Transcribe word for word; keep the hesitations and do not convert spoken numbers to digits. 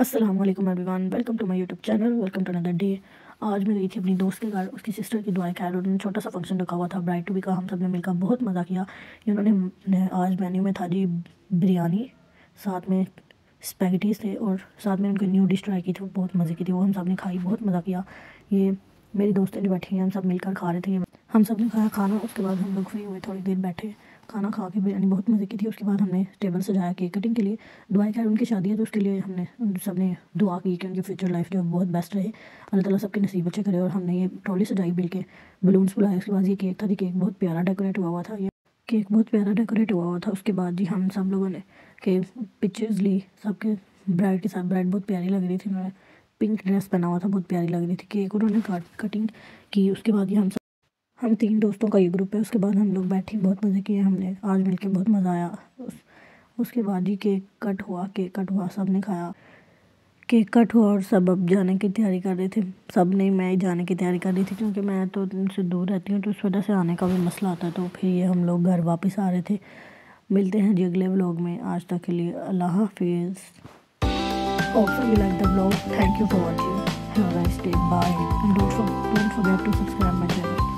अस्सलाम वालेकुम everyone, welcome to my YouTube channel, welcome to another day. आज मैं गई थी अपनी दोस्त के घर, उसकी सिस्टर की दुआएं खैर, उन्होंने छोटा सा फंक्शन रखा हुआ था ब्राइड टू बी का। हम सब ने मिलकर बहुत मज़ा किया। उन्होंने आज मेन्यू में था जी बिरयानी, साथ में स्पैगेटीज थे और साथ में उनकी न्यू डिश ट्राई की थी, बहुत मज़े की थी वो। हम सब ने खाई, बहुत मज़ा किया। ये मेरी दोस्तें जो बैठी हैं हम सब मिलकर खा रहे थे। हम सब ने खाया खाना, उसके बाद हम लोग फ्री हुए, थोड़ी देर बैठे, खाना खा के बिरयानी बहुत मज़े की थी। उसके बाद हमने टेबल सजाया केक कटिंग के लिए। दुआएं खैर उनकी शादी है तो उसके लिए हमने सब ने दुआ की कि उनकी फ्यूचर लाइफ जो है बहुत बेस्ट रहे, अल्लाह ताला सबके नसीब अच्छे करे। और हमने ये ट्रॉली सजाई बिल के, बलून्स बुलाए। उसके बाद ये केक था जी, केक बहुत प्यारा डेकोरेट हुआ हुआ था। ये केक बहुत प्यारा डेकोरेट हुआ हुआ था। उसके बाद जी हम सब लोगों ने के पिक्चर्स ली सबके ब्राइड के साथ। ब्राइड बहुत प्यारी लग रही थी, उन्होंने पिंक ड्रेस पहना हुआ था, बहुत प्यारी लग रही थी। केक उन्होंने कटिंग की। उसके बाद ये हम हम तीन दोस्तों का ये ग्रुप है। उसके बाद हम लोग बैठे, बहुत मज़े किए हमने, आज मिलके बहुत मज़ा आया। उस, उसके बाद ही केक कट हुआ, केक कट हुआ, सब ने खाया। केक कट हुआ और सब अब जाने की तैयारी कर रहे थे। सब नहीं, मैं ही जाने की तैयारी कर रही थी क्योंकि मैं तो उनसे दूर रहती हूँ, तो उस वजह से आने का भी मसला आता है। तो फिर ये हम लोग घर वापस आ रहे थे। मिलते हैं जी अगले व्लॉग में। आज तक के लिए अल्लाह हाफिज़। Hopefully you like the vlog. Thank you for watching. Have a nice day. Bye. And don't, for, don't forget to subscribe my channel.